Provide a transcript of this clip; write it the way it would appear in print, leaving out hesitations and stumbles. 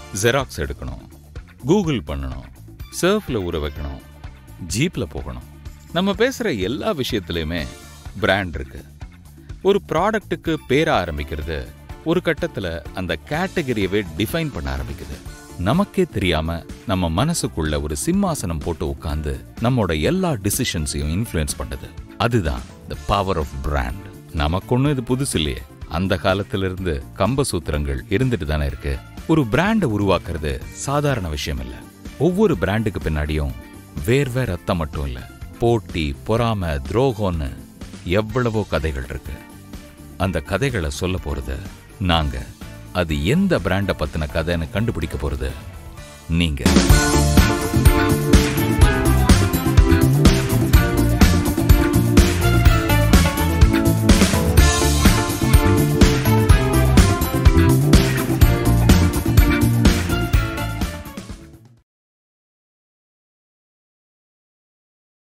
Xerox எடுக்கணும், Google பண்ணணும், சர்ஃப்ல ஊற வைக்கணும், ஜீப்ல போகணும். நம்ம பேசுற எல்லா விஷயத்திலையுமே பிராண்ட் இருக்கு. ஒரு ப்ராடக்ட்டுக்கு பேர ஆரம்பிக்கிறது ஒரு கட்டத்துல அந்த கேட்டகரியவே டிஃபைன் பண்ண ஆரம்பிக்குது. நமக்கே தெரியாம நம்ம மனசுக்குள்ள ஒரு சிம்மாசனம் போட்டு உட்கார்ந்து நம்மோட எல்லா டிசிஷன்ஸையும் இன்ஃப்ளூயன்ஸ் பண்ணுது. அதுதான் தி பவர் ஆஃப் பிராண்ட். நமக்கு ஒன்றும் இது புதுசு இல்லையே. அந்த காலத்துல இருந்து கம்ப சூத்திரங்கள் இருந்துட்டு தானே இருக்கு. ஒரு பிராண்டை உருவாக்குறது சாதாரண விஷயம் இல்ல. ஒவ்வொரு பிராண்டுக்கு பின்னாடியும் வேர்வே ரத்தம் மட்டும் இல்ல, போட்டி, பொறாமை, துரோகம்னு எவ்வளவோ கதைகள் இருக்கு. அந்த கதைகளை சொல்ல போறது நாங்க. அது எந்த பிராண்டை பத்தின கதைன்னு கண்டுபிடிக்க போறது நீங்க.